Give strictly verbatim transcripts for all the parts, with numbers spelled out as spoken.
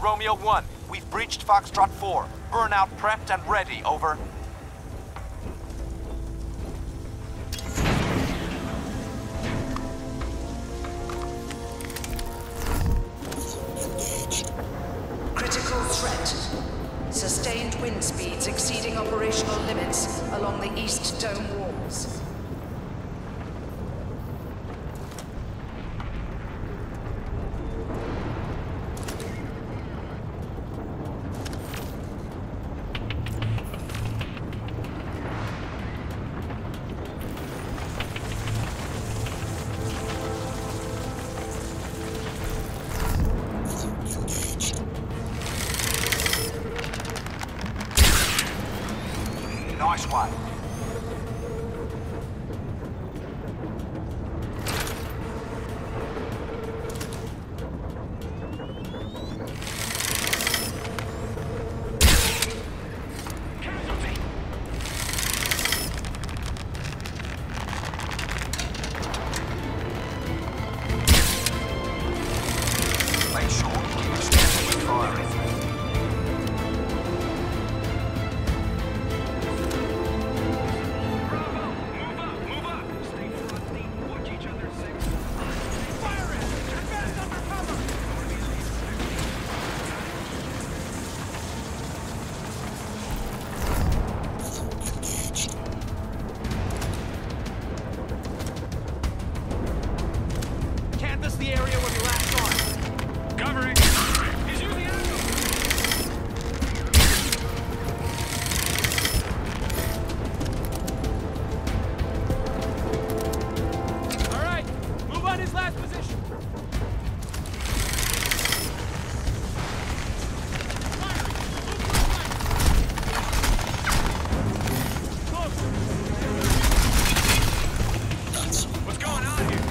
Romeo one. We've breached Foxtrot four. Burnout prepped and ready, over. Critical threat. Sustained wind speeds exceeding operational limits along the east dome walls. Nice one. Make sure you keep extending firing. Canvass the area where we last saw him. Covering. He's using ammo. All right, move on his last position. What's going on here?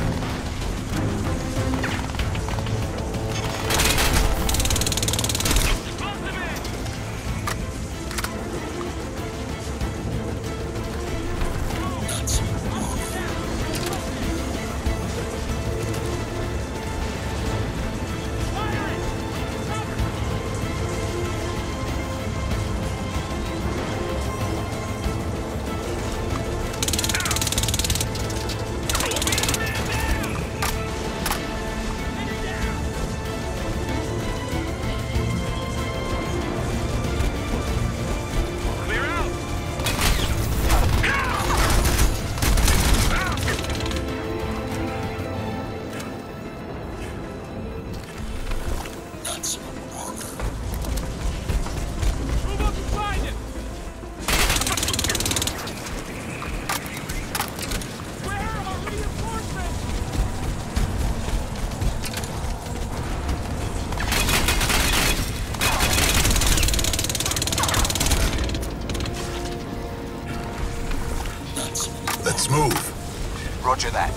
Let's move. Roger that.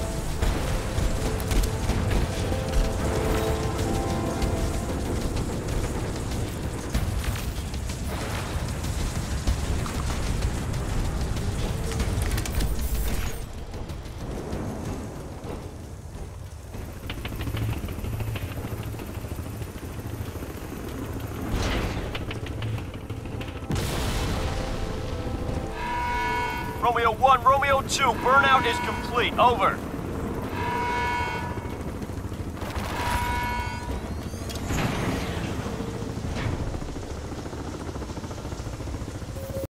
Romeo one, Romeo two, burnout is complete. Over.